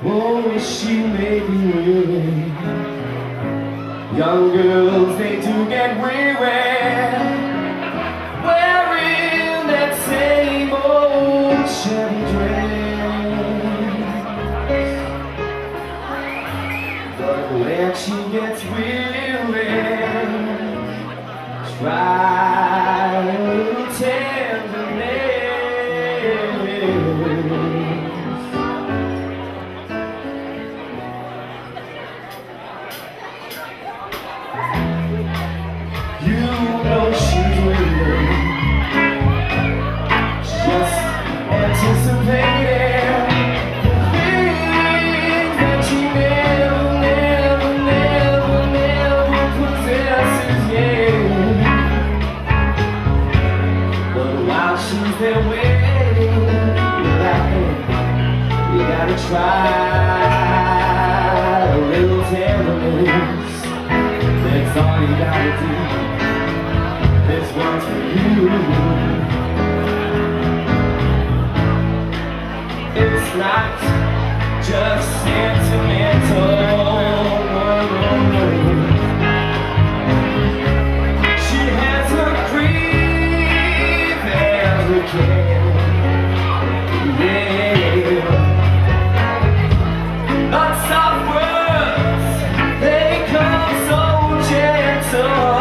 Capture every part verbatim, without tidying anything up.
Oh, she may be weary. Young girls, they do get weary, wearing that same old Chevy dress. But when she gets weary, try a little tenderness. You know she's waiting, just anticipating things that she never, never, never, never possesses yet. But while she's there waiting, you're like, hey, you gotta try a little tenderness. That's all you gotta do. This one's for you. It's not just sentimental. She has her grief and her care. Yeah. But soft words, they come so gentle.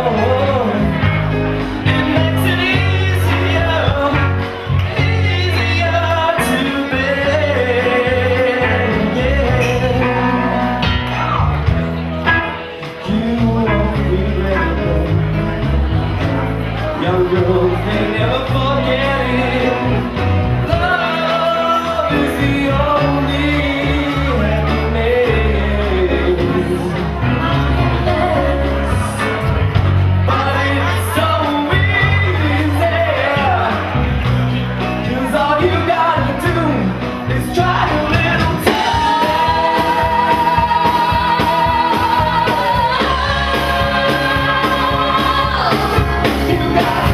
Young girls, they never forget it. Love is the only happiness. But it's so easy, 'cause all you gotta do is try a little time. You gotta